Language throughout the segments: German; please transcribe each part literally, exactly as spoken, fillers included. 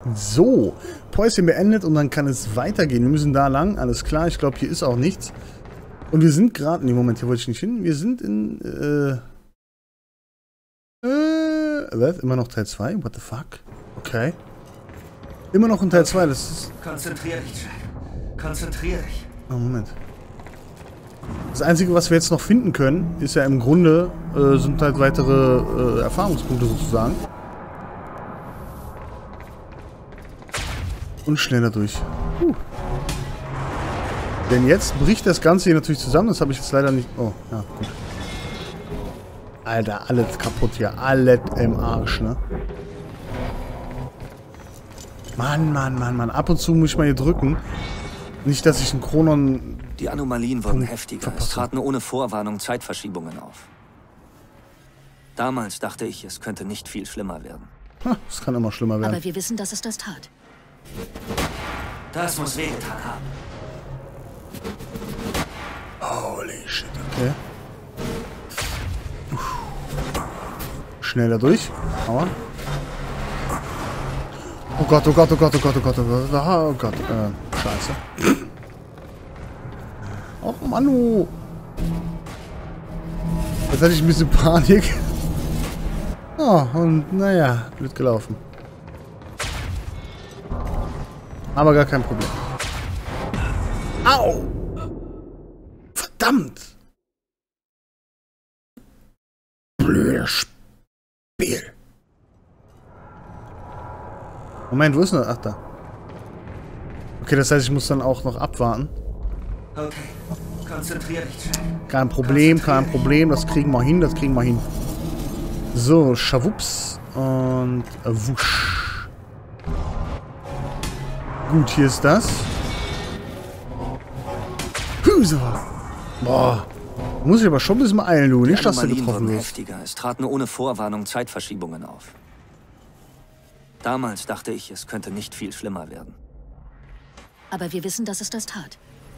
So, Päuschen beendet und dann kann es weitergehen. Wir müssen da lang, alles klar. Ich glaube, hier ist auch nichts. Und wir sind gerade... Nee, Moment, hier wollte ich nicht hin. Wir sind in... Äh... Äh... Was? Immer noch Teil zwei? What the fuck? Okay. Immer noch in Teil zwei, das ist... Konzentrier dich, Jack. Konzentrier dich. Oh, Moment. Das Einzige, was wir jetzt noch finden können, ist ja im Grunde, äh, sind halt weitere äh, Erfahrungspunkte sozusagen. Und schneller durch. Puh. Denn jetzt bricht das Ganze hier natürlich zusammen. Das habe ich jetzt leider nicht... Oh, ja, gut. Alter, alles kaputt hier. Alles im Arsch, ne? Mann, Mann, Mann, Mann. Ab und zu muss ich mal hier drücken. Nicht, dass ich einen Chronon... Die Anomalien wurden Punkt heftiger. verpasse. Es traten ohne Vorwarnung Zeitverschiebungen auf. Damals dachte ich, es könnte nicht viel schlimmer werden. Ha, das kann immer schlimmer werden. Aber wir wissen, dass es das tat. Das muss wehgetan haben. Holy shit, okay. Uff. Schneller durch. Aua. Oh Gott, oh Gott, oh Gott, oh Gott, oh Gott, oh Gott, oh Gott, äh, scheiße. Och, Manu. Jetzt hatte ich ein bisschen Panik. Oh, und naja, blöd gelaufen. Aber gar kein Problem. Au! Verdammt! Blödes Spiel. Moment, wo ist denn? Ach, da. Okay, das heißt, ich muss dann auch noch abwarten. Okay, konzentrier dich, Jack. Kein Problem, kein Problem. Das kriegen wir hin, das kriegen wir hin. So, schawups. Und äh, wusch. Gut, hier ist das. Hüsa. Boah. Muss ich aber schon ein bisschen eilen, du. Nicht, dass du Anomalien getroffen wurden wirst. heftiger. Es traten ohne Vorwarnung Zeitverschiebungen auf. Damals dachte ich, es könnte nicht viel schlimmer werden. Aber wir wissen, dass es das tat.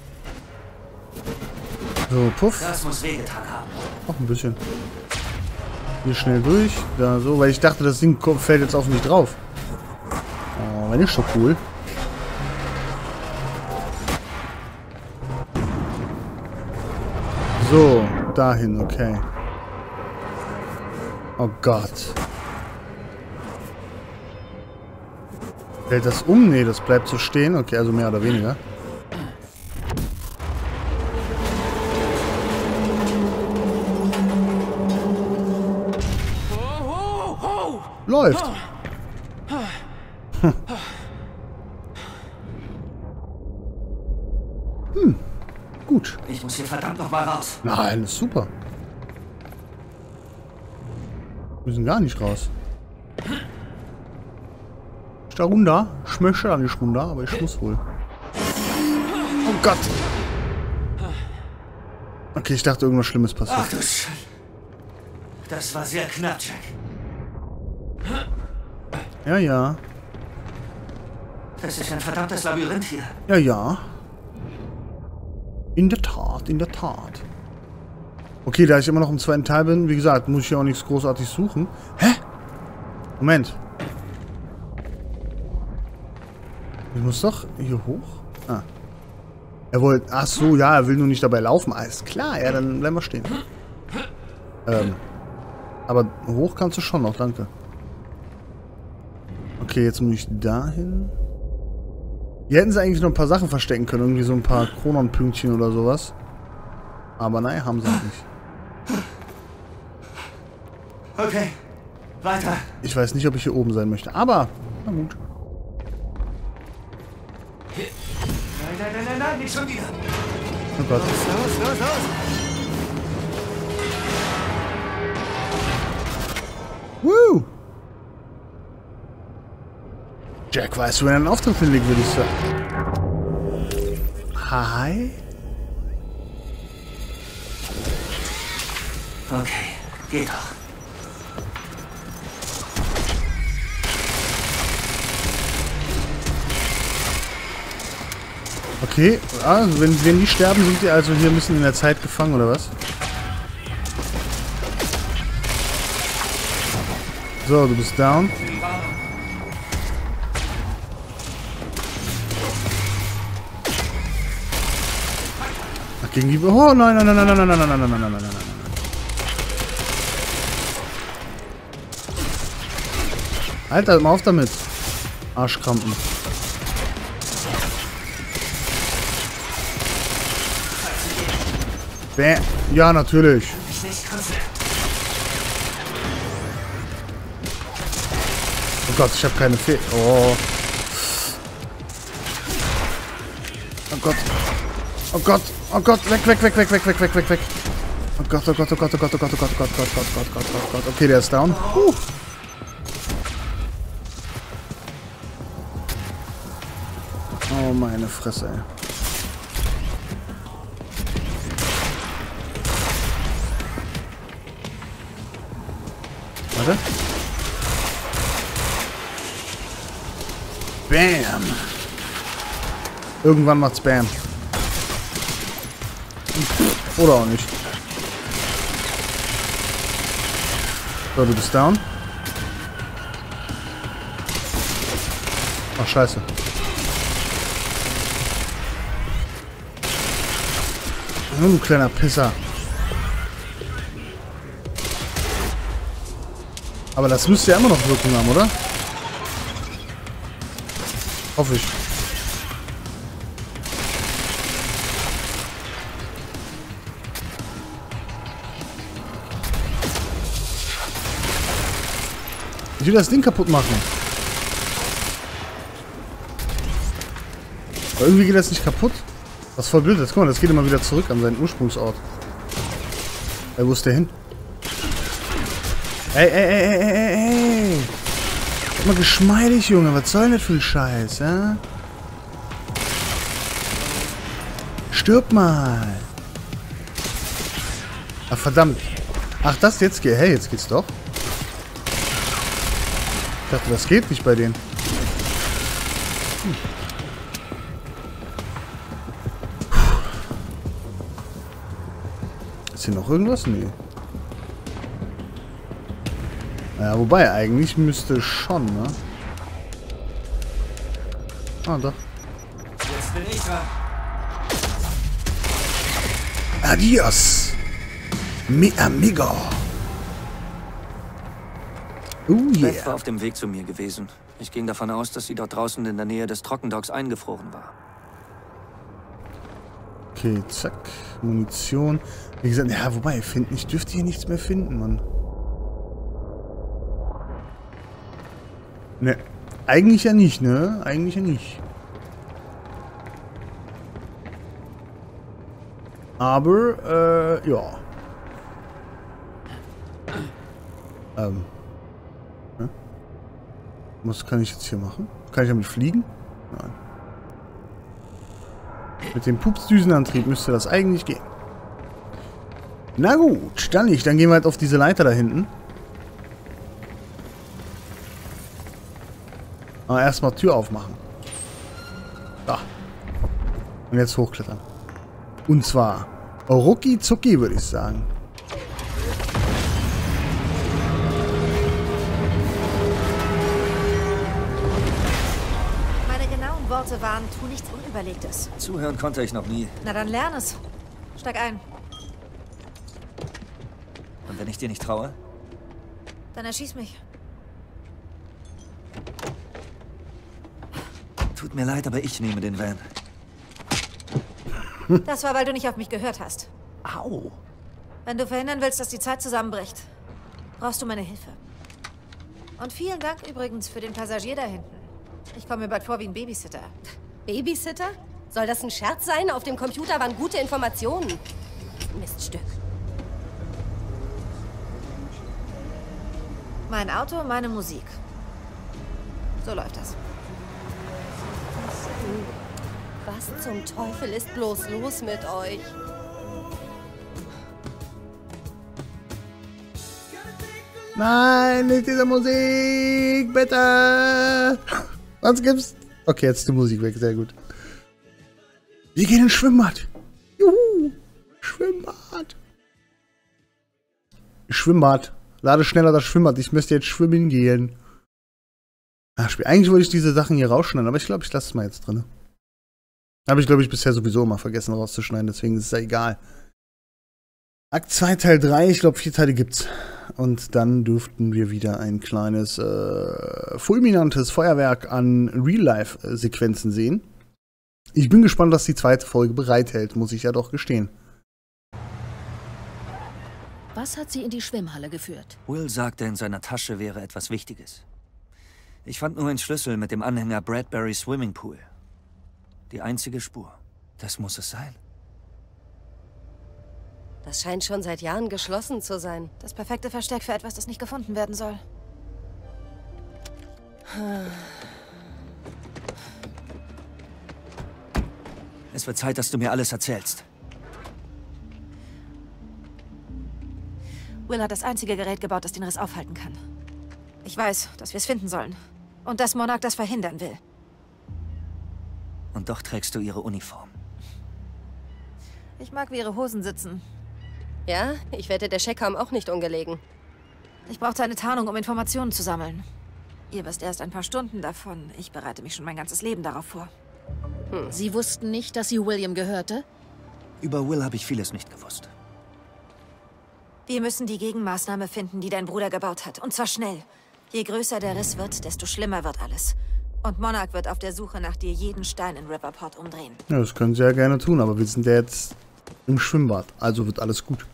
So, puff. Das muss wehgetan haben. Noch ein bisschen. Hier schnell durch. Da so, weil ich dachte, das Ding kommt- fällt jetzt auf mich drauf. Oh, wäre nicht so cool. So, dahin, okay. Oh Gott. Fällt das um? Nee, das bleibt so stehen. Okay, also mehr oder weniger. Läuft. Hm. Gut. Ich muss hier verdammt noch mal raus. Nein, ist super. Wir müssen gar nicht raus. Ich da runter? Ich möchte da nicht runter, aber ich muss wohl. Oh Gott. Okay, ich dachte, irgendwas Schlimmes passiert. Ach du Scheiße. Das war sehr knapp, Jack. Ja, ja. Das ist ein verdammtes Labyrinth hier. Ja, ja. In der Tat, in der Tat. Okay, da ich immer noch im zweiten Teil bin, wie gesagt, muss ich ja auch nichts großartig suchen. Hä? Moment. Ich muss doch hier hoch. Ah. Er wollte... Ach so, ja, er will nur nicht dabei laufen. Alles klar, ja, dann bleiben wir stehen. Ähm. Aber hoch kannst du schon noch, danke. Okay, jetzt muss ich dahin. Hier hätten sie eigentlich noch ein paar Sachen verstecken können. Irgendwie so ein paar Chronon-Pünktchen oder sowas. Aber nein, haben sie halt nicht. Okay, weiter. Ich weiß nicht, ob ich hier oben sein möchte. Aber, na gut. Nein, nein, nein, nein, nein, nicht schon wieder. Oh Gott. Los, los, los, los. Woo! Jack weiß, wo er einen Auftritt hinlegt, würde ich sagen. Hi? Okay, geh doch. Okay, also wenn, wenn die sterben, sind die also hier ein bisschen in der Zeit gefangen, oder was? So, du bist down. gegen die... Oh, nein, nein, nein, nein, nein, nein, nein, nein, nein, nein, nein, nein, nein, nein. Alter, mal auf damit. Arschkrampen. Bäh. Ja, natürlich. Oh Gott, ich habe keine Fe... Oh. Oh Gott. Oh Gott. Oh Gott. Weg, weg, weg, weg, weg, weg, weg, weg, weg. Oh Gott, oh Gott, oh Gott, oh Gott, oh Gott, oh Gott, oh Gott, oh Gott, oh Gott, oh Gott, oh Gott. Okay, der ist down. Huh. Oh, meine Fresse, ey. Warte. Bam. Irgendwann macht's Bam. Oder auch nicht. So, du bist down. Ach, scheiße. Oh, du kleiner Pisser. Aber das müsste ja immer noch Wirkung haben, oder? Hoffe ich. Ich will das Ding kaputt machen. Aber irgendwie geht das nicht kaputt. Was voll blöd ist. Guck mal, das geht immer wieder zurück an seinen Ursprungsort. Ey, wo ist der hin? Ey, ey, ey, ey, ey, ey. Guck mal, geschmeidig, Junge. Was soll denn das für ein Scheiß, ja? Stirb mal. Ach, verdammt. Ach, das jetzt geht. Hey, jetzt geht's doch. Ich dachte, das geht nicht bei denen. Hm. Ist hier noch irgendwas? Nee. Ja, wobei, eigentlich müsste schon, ne? Ah, doch. Jetzt bin ich dran. Adios! Mi amigo! Oh yeah! Beth war auf dem Weg zu mir gewesen. Ich ging davon aus, dass sie dort draußen in der Nähe des Trockendocks eingefroren war. Okay, zack. Munition. Wie gesagt, ja, wobei, finden. Ich dürfte hier nichts mehr finden, Mann. Ne, eigentlich ja nicht, ne? Eigentlich ja nicht. Aber, äh, ja. Ähm. Ne? Was kann ich jetzt hier machen? Kann ich damit fliegen? Nein. Mit dem Pupsdüsenantrieb müsste das eigentlich gehen. Na gut, dann nicht. Dann gehen wir halt auf diese Leiter da hinten. Aber erstmal Tür aufmachen. Da. Und jetzt hochklettern. Und zwar rucki zucki, würde ich sagen. Meine genauen Worte waren, tu nichts Unüberlegtes. Zuhören konnte ich noch nie. Na dann lern es. Steig ein. Und wenn ich dir nicht traue? Dann erschieß mich. Tut mir leid, aber ich nehme den Van. Das war, weil du nicht auf mich gehört hast. Au! Wenn du verhindern willst, dass die Zeit zusammenbricht, brauchst du meine Hilfe. Und vielen Dank übrigens für den Passagier da hinten. Ich komme mir bald vor wie ein Babysitter. Babysitter? Soll das ein Scherz sein? Auf dem Computer waren gute Informationen. Miststück. Mein Auto, meine Musik. So läuft das. Was zum Teufel ist bloß los mit euch? Nein, nicht diese Musik, bitte. Was gibt's? Okay, jetzt ist die Musik weg, sehr gut. Wir gehen ins Schwimmbad. Juhu, Schwimmbad. Schwimmbad. Lade schneller das Schwimmbad. Ich müsste jetzt schwimmen gehen. Ach, eigentlich wollte ich diese Sachen hier rausschneiden, aber ich glaube, ich lasse es mal jetzt drin. Habe ich, glaube ich, bisher sowieso immer vergessen rauszuschneiden, deswegen ist es ja egal. Akt zwei, Teil drei, ich glaube, vier Teile gibt's. Und dann dürften wir wieder ein kleines, äh, fulminantes Feuerwerk an Real-Life-Sequenzen sehen. Ich bin gespannt, was die zweite Folge bereithält, muss ich ja doch gestehen. Was hat sie in die Schwimmhalle geführt? Will sagte, in seiner Tasche wäre etwas Wichtiges. Ich fand nur einen Schlüssel mit dem Anhänger Bradbury Swimming Pool. Die einzige Spur. Das muss es sein. Das scheint schon seit Jahren geschlossen zu sein. Das perfekte Versteck für etwas, das nicht gefunden werden soll. Es wird Zeit, dass du mir alles erzählst. Will hat das einzige Gerät gebaut, das den Riss aufhalten kann. Ich weiß, dass wir es finden sollen. Und dass Monarch das verhindern will. Und doch trägst du ihre Uniform. Ich mag, wie ihre Hosen sitzen. Ja, ich wette, der Scheck kam auch nicht ungelegen. Ich brauchte eine Tarnung, um Informationen zu sammeln. Ihr wisst erst ein paar Stunden davon. Ich bereite mich schon mein ganzes Leben darauf vor. Hm. Sie wussten nicht, dass sie William gehörte? Über Will habe ich vieles nicht gewusst. Wir müssen die Gegenmaßnahme finden, die dein Bruder gebaut hat. Und zwar schnell. Je größer der Riss wird, desto schlimmer wird alles. Und Monarch wird auf der Suche nach dir jeden Stein in Riverport umdrehen. Ja, das können sie ja gerne tun, aber wir sind ja jetzt im Schwimmbad. Also wird alles gut.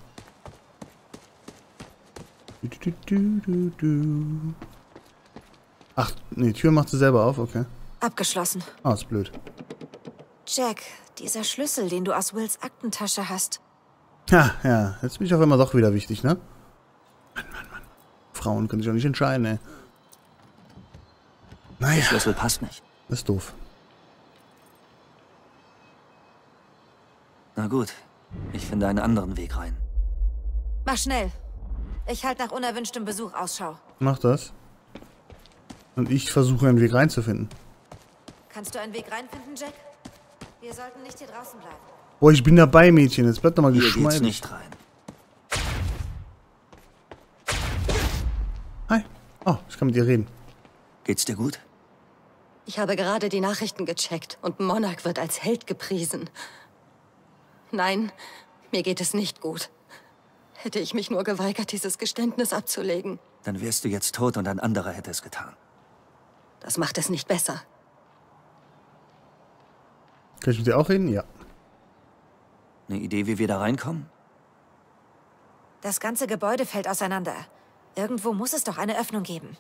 Du, du, du, du. Ach, nee, Tür macht sie selber auf, okay. Abgeschlossen. Ah, ist blöd. Jack, dieser Schlüssel, den du aus Wills Aktentasche hast. Ja, ja, jetzt bin ich auf einmal doch wieder wichtig, ne? Mann, Mann, Mann. Frauen können sich auch nicht entscheiden, ey. Naja. Der Schlüssel passt nicht. Das ist doof. Na gut, ich finde einen anderen Weg rein. Mach schnell. Ich halte nach unerwünschtem Besuch Ausschau. Mach das. Und ich versuche einen Weg reinzufinden. Kannst du einen Weg reinfinden, Jack? Wir sollten nicht hier draußen bleiben. Boah, ich bin dabei, Mädchen. Jetzt bleibt doch mal Hier geht's geschmeidig. nicht rein. Hi. Oh, ich kann mit dir reden. Geht's dir gut? Ich habe gerade die Nachrichten gecheckt und Monarch wird als Held gepriesen. Nein, mir geht es nicht gut. Hätte ich mich nur geweigert, dieses Geständnis abzulegen. Dann wärst du jetzt tot und ein anderer hätte es getan. Das macht es nicht besser. Kann ich mit dir auch reden? Ja. Eine Idee, wie wir da reinkommen? Das ganze Gebäude fällt auseinander. Irgendwo muss es doch eine Öffnung geben.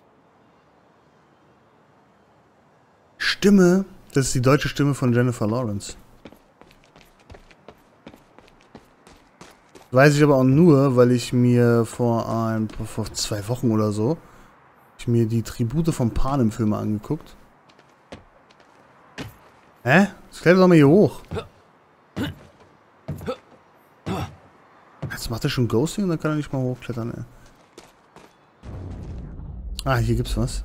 Stimme. Das ist die deutsche Stimme von Jennifer Lawrence. Weiß ich aber auch nur, weil ich mir vor ein, vor zwei Wochen oder so ich mir die Tribute von Panem Filme angeguckt. Hä? Das klettert doch mal hier hoch. Jetzt macht er schon Ghosting und dann kann er nicht mal hochklettern, ey. Ah, hier gibt's was.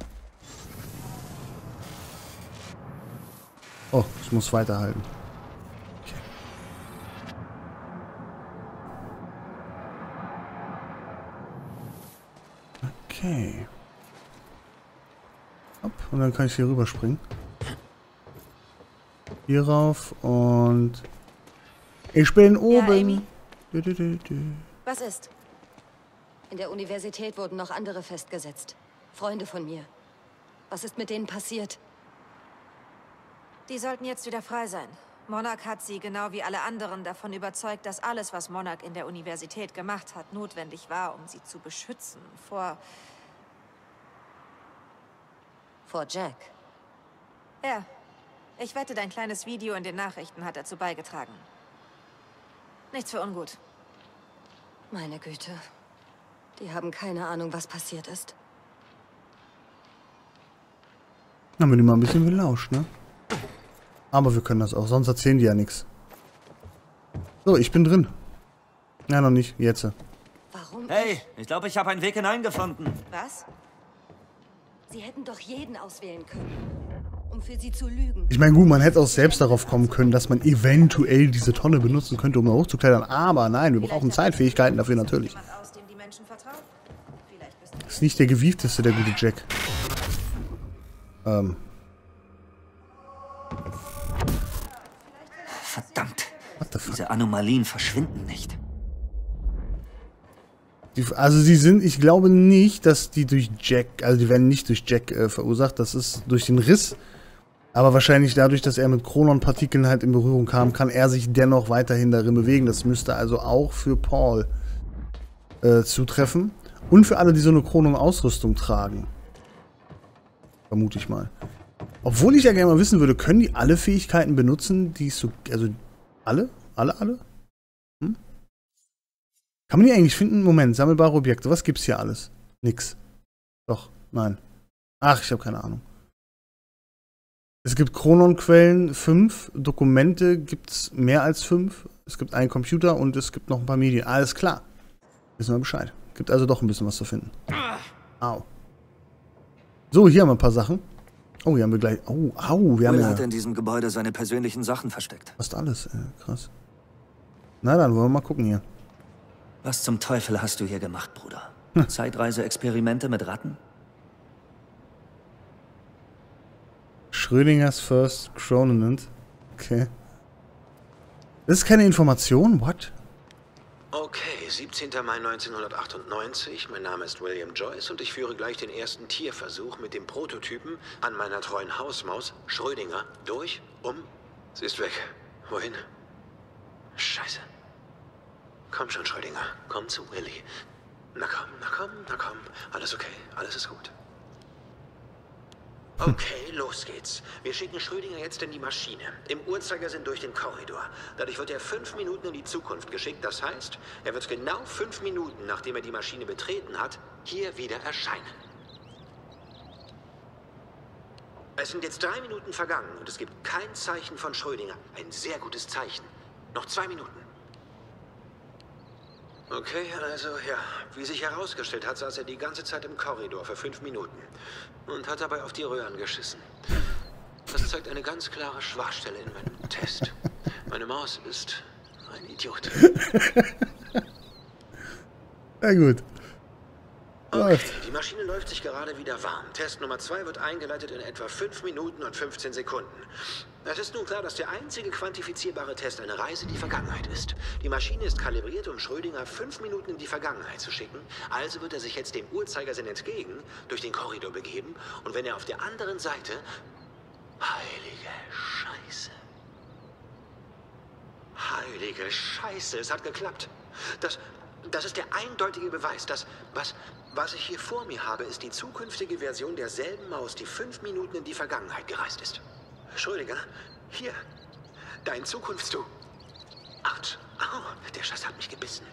Oh, ich muss weiterhalten. Okay. Okay. Hopp, und dann kann ich hier rüberspringen. Hier rauf und ich bin oben. Ja, Amy? Du, du, du, du. Was ist? In der Universität wurden noch andere festgesetzt. Freunde von mir. Was ist mit denen passiert? Die sollten jetzt wieder frei sein. Monarch hat sie, genau wie alle anderen, davon überzeugt, dass alles, was Monarch in der Universität gemacht hat, notwendig war, um sie zu beschützen. Vor... Vor Jack. Ja. Ich wette, dein kleines Video in den Nachrichten hat dazu beigetragen. Nichts für ungut. Meine Güte. Die haben keine Ahnung, was passiert ist. Haben wir die mal ein bisschen gelauscht, ne? Aber wir können das auch, sonst erzählen die ja nichts. So, ich bin drin. Ja, noch nicht, jetzt. Warum? Hey, ich glaube, ich habe einen Weg hineingefunden. Was? Sie hätten doch jeden auswählen können, um für sie zu lügen. Ich meine, gut, man hätte auch selbst darauf kommen können, dass man eventuell diese Tonne benutzen könnte, um da hochzuklettern. Aber nein, wir brauchen Zeitfähigkeiten dafür natürlich. Jemand aus, dem die Menschen vertrauen? Vielleicht bist du... Ist nicht der gewiefteste, der gute Jack. Ähm. Verdammt. What the fuck? Diese Anomalien verschwinden nicht. Die, also sie sind, ich glaube nicht, dass die durch Jack, also die werden nicht durch Jack äh, verursacht, das ist durch den Riss. Aber wahrscheinlich dadurch, dass er mit Chronon-Partikeln halt in Berührung kam, kann er sich dennoch weiterhin darin bewegen. Das müsste also auch für Paul äh, zutreffen. Und für alle, die so eine Chronon-Ausrüstung tragen. Vermute ich mal. Obwohl ich ja gerne mal wissen würde, können die alle Fähigkeiten benutzen, die so, also alle? Alle, alle? Hm? Kann man die eigentlich finden? Moment, sammelbare Objekte. Was gibt's hier alles? Nix. Doch, nein. Ach, ich habe keine Ahnung. Es gibt Chronon-Quellen, fünf. Dokumente gibt's mehr als fünf. Es gibt einen Computer und es gibt noch ein paar Medien. Alles klar. Wissen wir Bescheid. Gibt also doch ein bisschen was zu finden. Au. So, hier haben wir ein paar Sachen. Oh, hier haben wir gleich... Oh, au, wir haben Will ja... hat in diesem Gebäude seine persönlichen Sachen versteckt. Fast alles, äh, krass. Na dann, wollen wir mal gucken hier. Was zum Teufel hast du hier gemacht, Bruder? Hm. Zeitreise-Experimente mit Ratten? Schrödingers First Chrononant. Okay. Das ist keine Information? What? Okay, siebzehnter Mai neunzehnhundertachtundneunzig. Mein Name ist William Joyce und ich führe gleich den ersten Tierversuch mit dem Prototypen an meiner treuen Hausmaus Schrödinger durch, um... Sie ist weg. Wohin? Scheiße. Komm schon, Schrödinger. Komm zu Willy. Na komm, na komm, na komm. Alles okay, alles ist gut. Okay, los geht's. Wir schicken Schrödinger jetzt in die Maschine. Im Uhrzeigersinn durch den Korridor. Dadurch wird er fünf Minuten in die Zukunft geschickt. Das heißt, er wird genau fünf Minuten, nachdem er die Maschine betreten hat, hier wieder erscheinen. Es sind jetzt drei Minuten vergangen und es gibt kein Zeichen von Schrödinger. Ein sehr gutes Zeichen. Noch zwei Minuten. Okay, also ja, wie sich herausgestellt hat, saß er die ganze Zeit im Korridor für fünf Minuten und hat dabei auf die Röhren geschissen. Das zeigt eine ganz klare Schwachstelle in meinem Test. Meine Maus ist ein Idiot. Ja gut. Okay, die Maschine läuft sich gerade wieder warm. Test Nummer zwei wird eingeleitet in etwa fünf Minuten und fünfzehn Sekunden. Es ist nun klar, dass der einzige quantifizierbare Test eine Reise in die Vergangenheit ist. Die Maschine ist kalibriert, um Schrödinger fünf Minuten in die Vergangenheit zu schicken. Also wird er sich jetzt dem Uhrzeigersinn entgegen durch den Korridor begeben. Und wenn er auf der anderen Seite... Heilige Scheiße. Heilige Scheiße, es hat geklappt. Das... Das ist der eindeutige Beweis, dass was, was ich hier vor mir habe, ist die zukünftige Version derselben Maus, die fünf Minuten in die Vergangenheit gereist ist. Schrödinger, hier, dein Zukunfts-Du. Autsch, au, der Scheiß hat mich gebissen.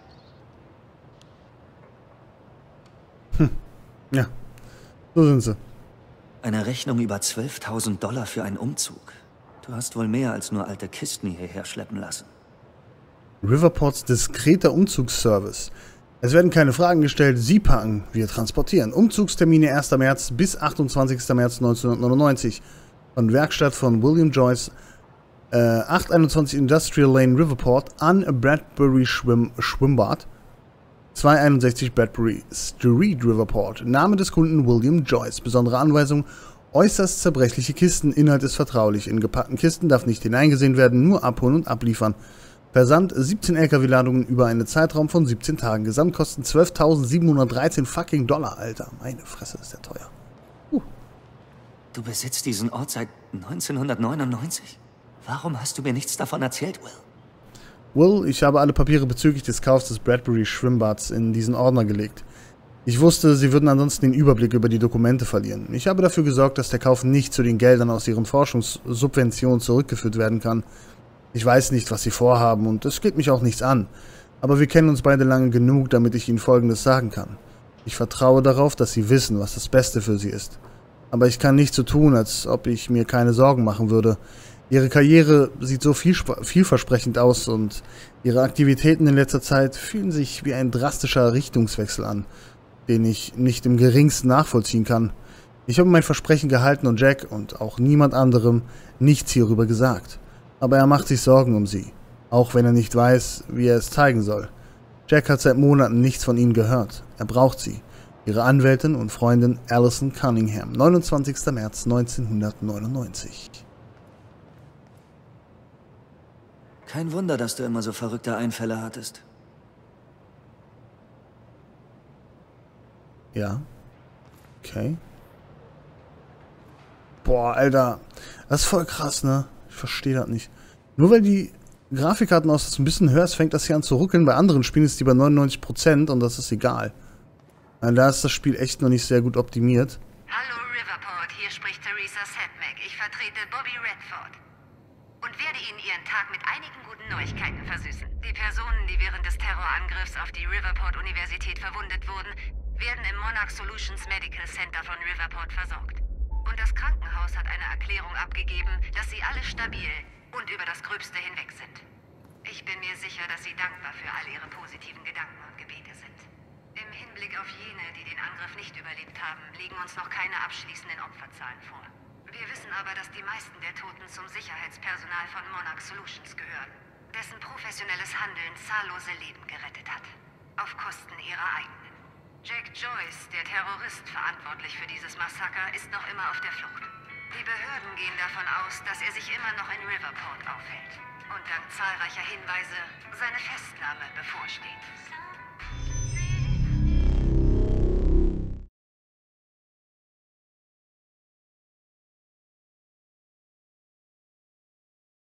Hm. Ja, so sind sie. Eine Rechnung über zwölftausend Dollar für einen Umzug. Du hast wohl mehr als nur alte Kisten hierher schleppen lassen. Riverports diskreter Umzugsservice. Es werden keine Fragen gestellt, Sie packen, wir transportieren. Umzugstermine erster März bis achtundzwanzigster März neunzehnhundertneunundneunzig. Von Werkstatt von William Joyce, äh, achthunderteinundzwanzig Industrial Lane, Riverport, an Bradbury Schwimm Schwimmbad, zweihunderteinundsechzig Bradbury Street, Riverport. Name des Kunden William Joyce. Besondere Anweisung: äußerst zerbrechliche Kisten. Inhalt ist vertraulich. In gepackten Kisten darf nicht hineingesehen werden, nur abholen und abliefern. Versand siebzehn L K W-Ladungen über einen Zeitraum von siebzehn Tagen. Gesamtkosten zwölftausendsiebenhundertdreizehn fucking Dollar, Alter. Meine Fresse, ist der teuer. Uh. Du besitzt diesen Ort seit neunzehnhundertneunundneunzig? Warum hast du mir nichts davon erzählt, Will? Will, ich habe alle Papiere bezüglich des Kaufs des Bradbury Schwimmbads in diesen Ordner gelegt. Ich wusste, sie würden ansonsten den Überblick über die Dokumente verlieren. Ich habe dafür gesorgt, dass der Kauf nicht zu den Geldern aus ihren Forschungssubventionen zurückgeführt werden kann. Ich weiß nicht, was sie vorhaben und es geht mich auch nichts an. Aber wir kennen uns beide lange genug, damit ich Ihnen Folgendes sagen kann. Ich vertraue darauf, dass Sie wissen, was das Beste für Sie ist. Aber ich kann nicht so tun, als ob ich mir keine Sorgen machen würde. Ihre Karriere sieht so viel, vielversprechend aus und Ihre Aktivitäten in letzter Zeit fühlen sich wie ein drastischer Richtungswechsel an, den ich nicht im geringsten nachvollziehen kann. Ich habe mein Versprechen gehalten und Jack und auch niemand anderem nichts hierüber gesagt. Aber er macht sich Sorgen um sie, auch wenn er nicht weiß, wie er es zeigen soll. Jack hat seit Monaten nichts von ihnen gehört. Er braucht sie. Ihre Anwältin und Freundin Allison Cunningham, neunundzwanzigster März neunzehnhundertneunundneunzig. Kein Wunder, dass du immer so verrückte Einfälle hattest. Ja. Okay. Boah, Alter. Das ist voll krass, ne? Ich verstehe das nicht. Nur weil die Grafikkarten aus das ein bisschen höher ist, fängt das hier an zu ruckeln. Bei anderen Spielen ist die bei neunundneunzig Prozent und das ist egal. Also da ist das Spiel echt noch nicht sehr gut optimiert. Hallo Riverport, hier spricht Theresa Setmack. Ich vertrete Bobby Redford und werde Ihnen Ihren Tag mit einigen guten Neuigkeiten versüßen. Die Personen, die während des Terrorangriffs auf die Riverport-Universität verwundet wurden, werden im Monarch Solutions Medical Center von Riverport versorgt. Und das Krankenhaus hat eine Erklärung abgegeben, dass sie alle stabil und über das Gröbste hinweg sind. Ich bin mir sicher, dass Sie dankbar für all Ihre positiven Gedanken und Gebete sind. Im Hinblick auf jene, die den Angriff nicht überlebt haben, liegen uns noch keine abschließenden Opferzahlen vor. Wir wissen aber, dass die meisten der Toten zum Sicherheitspersonal von Monarch Solutions gehören, dessen professionelles Handeln zahllose Leben gerettet hat. Auf Kosten ihrer eigenen. Jack Joyce, der Terrorist verantwortlich für dieses Massaker, ist noch immer auf der Flucht. Die Behörden gehen davon aus, dass er sich immer noch in Riverport aufhält und dank zahlreicher Hinweise seine Festnahme bevorsteht.